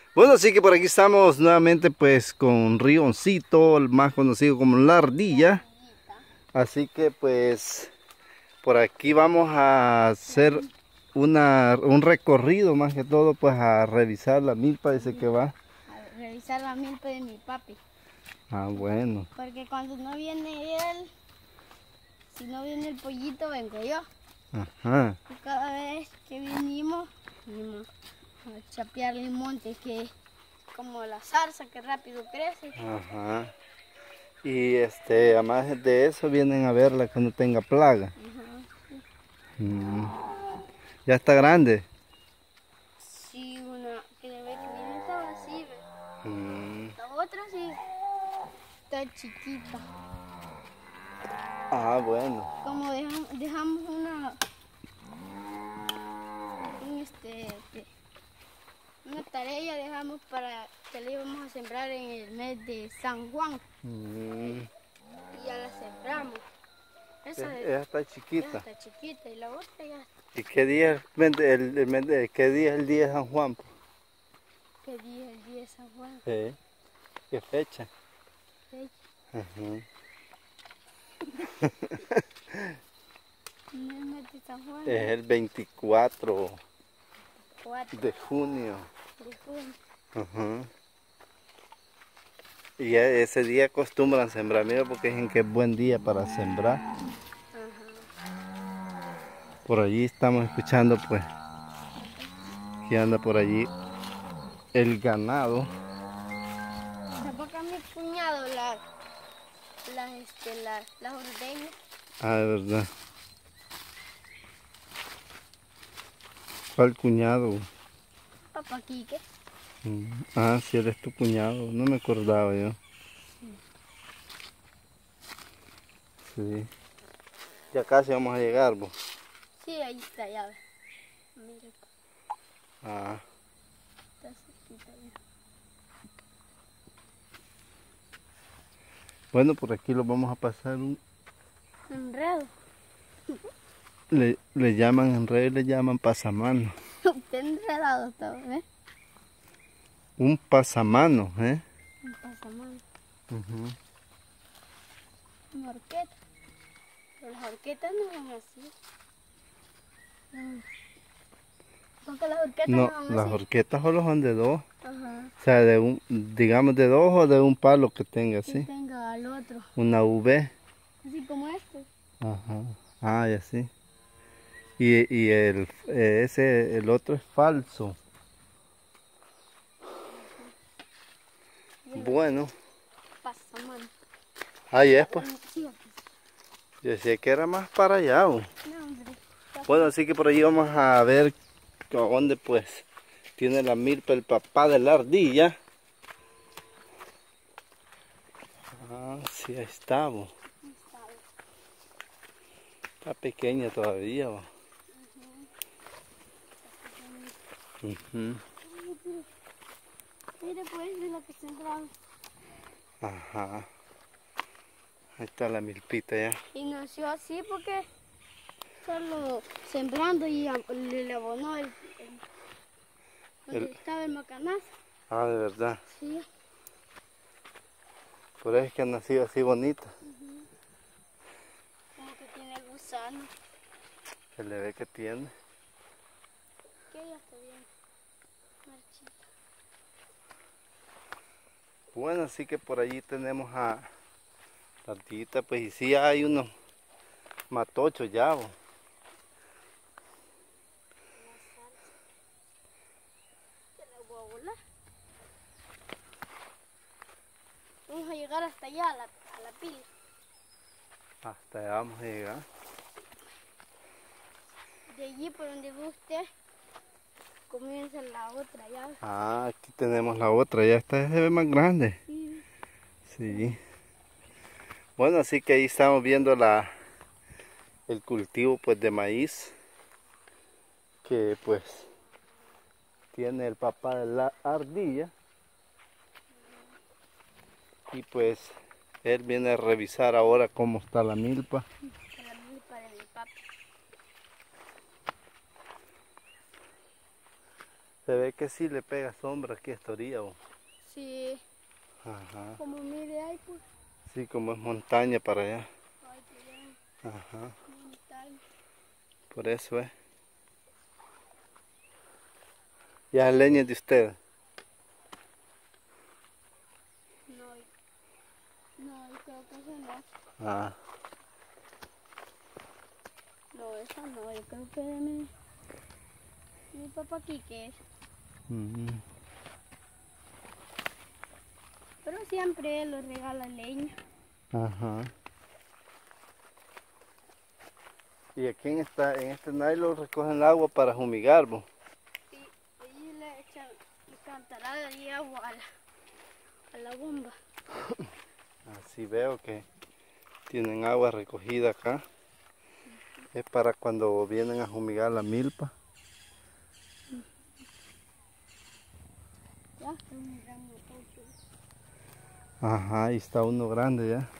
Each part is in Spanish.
Bueno, así que por aquí estamos nuevamente pues con Rioncito, el más conocido como la ardilla. Así que pues por aquí vamos a hacer un recorrido más que todo pues a revisar la milpa, dice que va. A revisar la milpa de mi papi. Ah, bueno. Porque cuando no viene él, si no viene el pollito, vengo yo. Ajá. Y cada vez que venimos a chapearle el monte, que es como la zarza que rápido crece. Ajá. Y además de eso vienen a verla que no tenga plaga. Ajá. Mm. Ya está grande. Sí, una que ve que viene estaba así, ve. Mm. La otra sí está chiquita. Ah, bueno. Como dejamos una tarea dejamos para que la íbamos a sembrar en el mes de San Juan. Mm. Y ya la sembramos. Ella está chiquita. Está chiquita y la otra ya está. ¿Y qué día es qué día es el día de San Juan? ¿Qué día es el día de San Juan? Sí. ¿Qué fecha? Sí. Ajá. No es el mes de San Juan. Es el 24 4 de junio. de junio. Ajá. Y ese día acostumbran sembrar, mira, porque dicen que es buen día para sembrar. Ajá. Por allí estamos escuchando pues que anda por allí el ganado. Tampoco mi cuñado las ordeñas. Ah, de verdad. ¿Cuál cuñado? Papá Quique. Ah, sí, él es tu cuñado. No me acordaba yo. Sí. Ya casi vamos a llegar, vos. Sí, ahí está, ya ve. Mira, Ah. está cerquita ya. Bueno, por aquí lo vamos a pasar Enredo. le llaman en redes, le llaman pasamano. Está enredado todo, ¿eh? Un pasamano, ¿eh? Un pasamano. Ujú. Una horqueta. Pero las horquetas no son así. Porque las horquetas no No, son las así. horquetas solo son de dos. Ajá. O sea, digamos de dos o de un palo que tenga, Que ¿sí? tenga al otro. Una V. Así como este. Ajá. Ah, ya sí. Y el otro es falso. Bueno, Pasamano. ahí es pues. Sí, aquí. Yo decía que era más para allá. No, hombre. Bueno, así que por allí vamos a ver a dónde pues tiene la milpa el papá de la ardilla. Ah, sí, ahí está, bo. Está pequeña todavía, bo. Ujú. Mire pues de lo que sembramos. Ajá. Ahí está la milpita ya. Y nació así porque solo sembrando y le abonó donde estaba el macanazo. Ah, de verdad. Sí. Por eso es que ha nacido así bonita. Como que tiene gusano. Se le ve que tiene. Que ya está bien marchita. Bueno, así que por allí tenemos a la ardillita, pues y sí hay unos matochos ya, bo. Se la voy a volar. Vamos a llegar hasta allá a la pila. Hasta allá vamos a llegar. De allí por donde ve usted comienza la otra llave. Ah, aquí tenemos la otra, ya esta se ve más grande. Sí. Sí. Bueno, así que ahí estamos viendo el cultivo pues de maíz que pues tiene el papá de la ardilla. Y pues él viene a revisar ahora cómo está la milpa. Esta es la milpa de mi papi. Se ve que sí le pega sombra aquí a esta orilla. ¿O? Sí. Ajá. Como mire ahí, pues. Sí, como es montaña para allá. Ay, Ajá. montaña. Por eso es. Ya es leña de usted. No, no, yo creo que eso no. Ah. No, eso no, yo creo que de mi papá aquí que es. Pero siempre él nos regala leña. Ajá. Y aquí en este nylon recogen el agua para fumigar, ¿no? Sí, ahí le echan cantarada y agua a la bomba. Así veo que tienen agua recogida acá. Es para cuando vienen a fumigar la milpa. Ya está un gran motocho. Ajá, ahí está uno grande ya.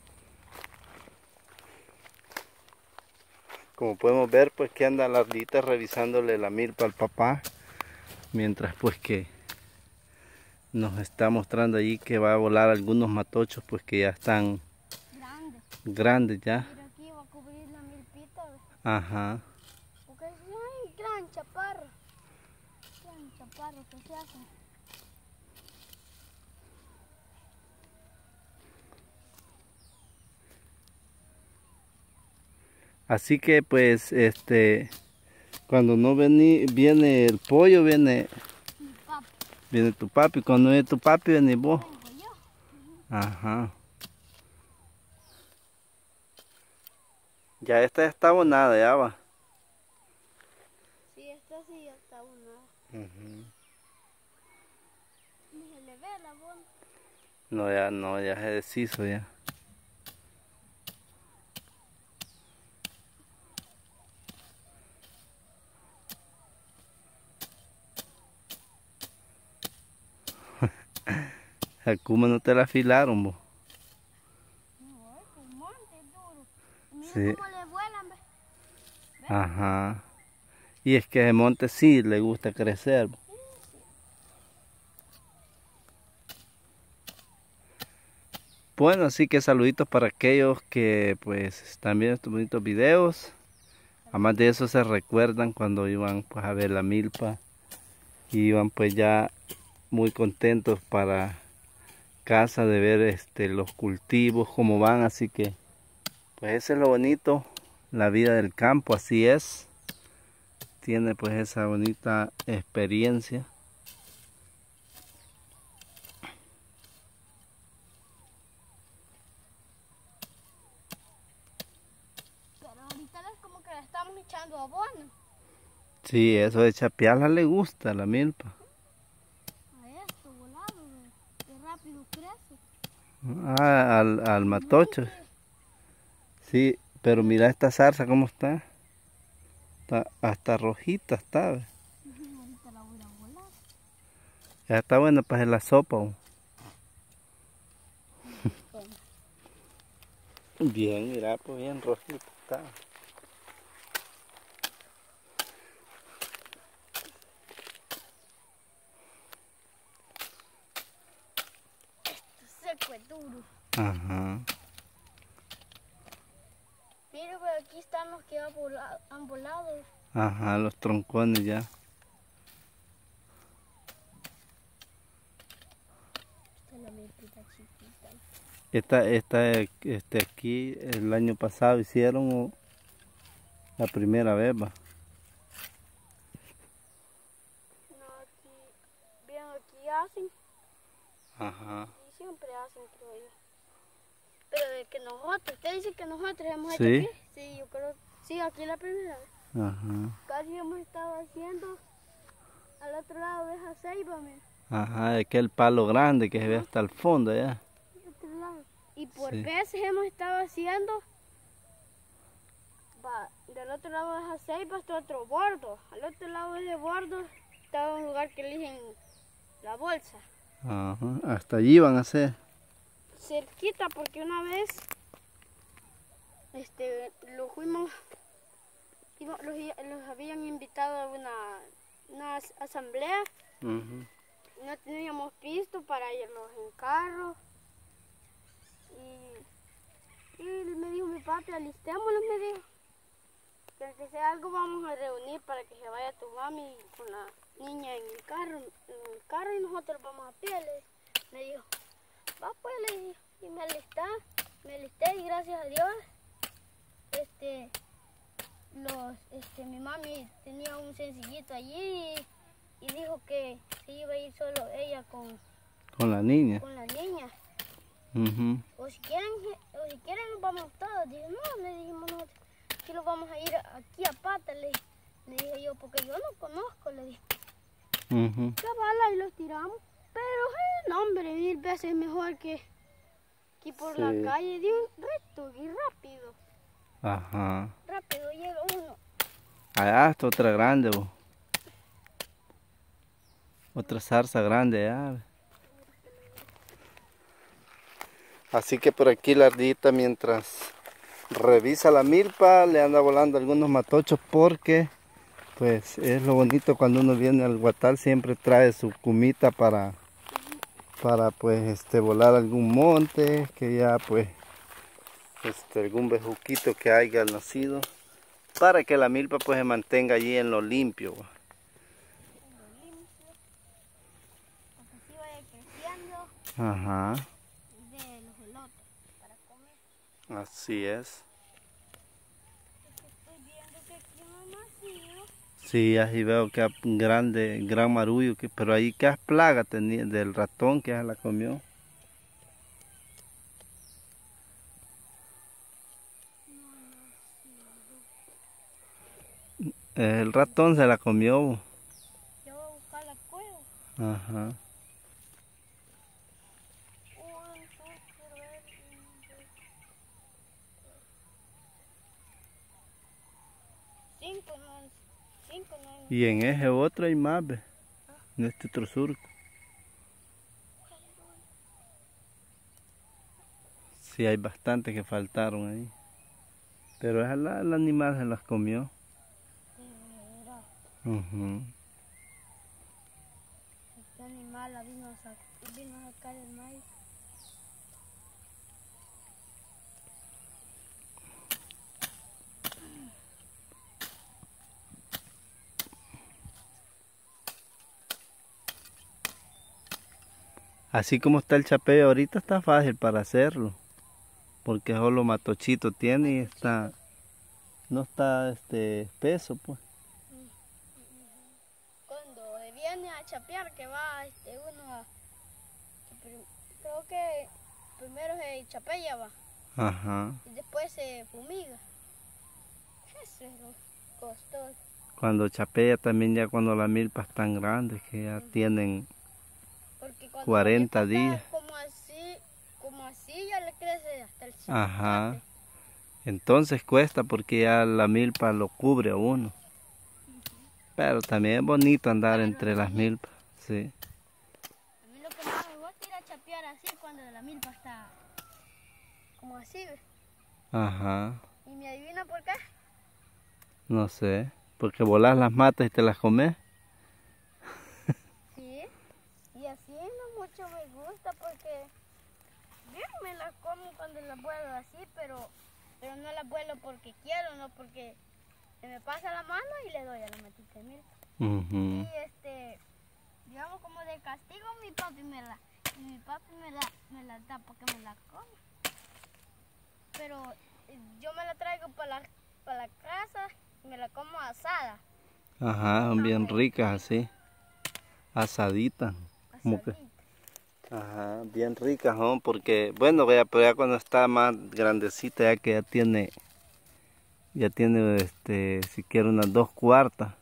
Como podemos ver, pues que anda la ardita revisándole la milpa al papá. Mientras pues que nos está mostrando allí que va a volar algunos matochos pues que ya están grandes ya. Mira aquí va a cubrir la milpita. Ajá. Porque es un gran chaparro. Gran chaparro que se hace. Así que pues cuando no viene el pollo, viene tu papi. Cuando viene tu papi, viene vos. Vengo yo. Ajá. Ya esta ya está abonada, ya va. Sí, esta sí ya está una. Ni se le ve la bomba. No, ya se deshizo ya. Hakuma no te la afilaron, vos. No, es un monte duro. Mira Sí. cómo le vuelan, ¿ves? Ajá. Y es que ese monte sí le gusta crecer. Bueno, así que saluditos para aquellos que pues están viendo estos bonitos videos. Además de eso se recuerdan cuando iban pues a ver la milpa. Y iban pues ya muy contentos para casa de ver los cultivos, cómo van. Así que pues eso es lo bonito, la vida del campo, así es. Tiene pues esa bonita experiencia. Pero ahorita es como que le estamos echando abono. Sí, eso de chapearla le gusta a la milpa. A esto volado, que rápido crece. Ah, al matocho. Sí, pero mira esta zarza cómo está. Está hasta rojita está. ¿Ve? Ahorita la voy a volar. Ya está buena para hacer la sopa. ¿O? Bien, mira, pues bien rojita está. Seco es duro. Ajá. Mira, pero aquí están los que han volado. Ajá, los troncones ya. Esta es la milpita chiquita. Esta aquí el año pasado hicieron ¿o? La primera vez, va. No, aquí hacen. Ajá. Y siempre hacen, creo yo. Pero de que nosotros, usted dice que nosotros hemos ¿Sí? hecho aquí. Sí, yo creo. Sí, aquí la primera vez. Ajá. Casi hemos estado haciendo al otro lado de esa ceiba, mira. Ajá, es que el palo grande que se ve hasta el fondo allá. Al otro lado. Y por Sí. veces hemos estado haciendo del otro lado de esa ceiba hasta otro bordo. Al otro lado de ese bordo estaba un lugar que eligen la bolsa. Ajá, hasta allí van a hacer. Cerquita, porque una vez los fuimos, los habían invitado a una asamblea. Ujú. No teníamos pisto para irnos en carro. Y me dijo mi papi, alistémoslo, me dijo. Que sea algo vamos a reunir para que se vaya tu mami con la niña en el carro y nosotros vamos a pie. Me dijo, va pues, le dije, y me alisté y gracias a Dios, mi mami tenía un sencillito allí y dijo que se iba a ir solo ella con Con la niña. la niña. Ujú. O si quieren nos vamos todos. Dije, no, le dijimos nosotros, aquí nos vamos a ir aquí a pata, le dije yo, porque yo no conozco, le dije. Ujú. Cabala y los tiramos, pero no, hombre, 1000 veces mejor que por Sí. la calle, de un recto y rápido. Ajá. Rápido llega uno. Allá está otra grande, bo. Otra zarza grande allá. Así que por aquí la ardillita mientras revisa la milpa le anda volando algunos matochos porque pues es lo bonito cuando uno viene al Guatal, siempre trae su cumita para pues volar algún monte, que ya pues algún bejuquito que haya nacido, para que la milpa pues se mantenga allí en lo limpio. En lo limpio, para que así vaya creciendo Ajá, de los elotes para comer. así es. Estoy viendo que aquí no ha nacido. Sí, así veo que un gran marullo, pero ahí que plaga tenía del ratón que se la comió. No ha nacido. El ratón se la comió. Ya voy a buscar la cueva. Ajá. 1, 2, quiero ver. 5 no, 5 no. Y en ese otro hay más, ve, en este otro surco. Sí, hay bastantes que faltaron ahí. Pero el animal se las comió. Era. Ujú. Este animal la vino a sacar el maíz. Así como está el chapeo ahorita está fácil para hacerlo. Porque solo matochito tiene y está, no está espeso pues. Cuando viene a chapear, que va uno a... Creo que primero se chapea, va, Ajá. y después se fumiga. Eso es lo costoso. Cuando chapea también ya cuando las milpas están grandes que ya tienen Porque cuando 40 la milpa días. está como así ya le crece hasta el chape. Ajá. Entonces cuesta porque ya la milpa lo cubre a uno. Pero también es bonito andar entre las milpas. Sí. A mí lo que más me gusta es ir a chapear así cuando la milpa está como así, ¿ves? Ajá. ¿Y me adivina por qué? No sé. Porque volás las matas y te las comes. Sí. Y así no mucho me gusta porque bien me las como cuando las vuelo así, pero no las vuelo porque quiero, no porque se me pasa la mano y le doy a la matita de milpa. Ujú. Y digamos como de castigo mi papi me la da porque me la come. Pero yo me la traigo para la casa y me la como asada. Ajá, son bien ricas así. Asaditas. Como que, Asadita. ajá, bien ricas, ¿no? Porque, bueno, vea, pero ya cuando está más grandecita, ya que ya tiene, siquiera unas 2/4.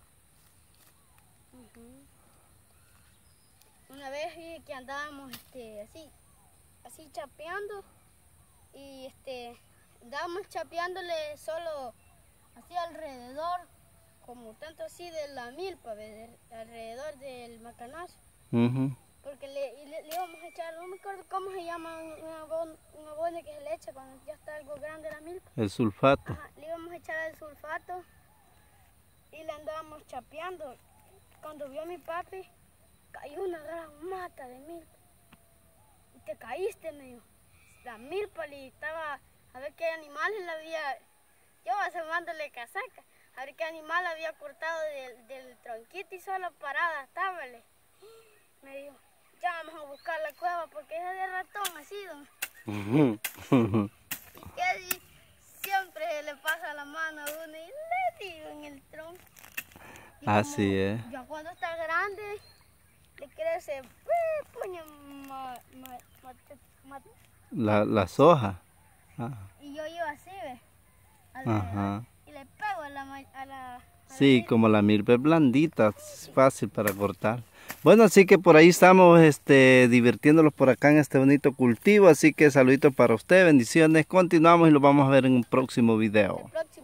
Una vez vi que andábamos así chapeando y andábamos chapeándole solo así alrededor, como tanto así de la milpa, alrededor del macanazo. Ujú. Porque le íbamos a echar, no me acuerdo cómo se llama, un abono que se le echa cuando ya está algo grande la milpa. El sulfato. Ajá, le íbamos a echar el sulfato y le andábamos chapeando. cuando vio a mi papi, cayó una gran mata de milpa. Y te caíste, me dijo. La milpa y estaba a ver qué animales le había, yo asomándole casaca, a ver qué animal había cortado del tronquito y solo parada estaba. Me dijo, ya vamos a buscar la cueva porque esa de ratón ha sido. Que así siempre le pasa la mano a uno y le digo en el tronco. Y así es. ya cuando está grande, le crece, puño, Las hojas. Ah. y yo iba así, ¿ves? Ajá. Y le pego a la Sí, como la milpa es blandita, es fácil para cortar. Bueno, así que por ahí estamos divirtiéndolos por acá en este bonito cultivo. Así que saluditos para ustedes, bendiciones. Continuamos y los vamos a ver en un próximo video.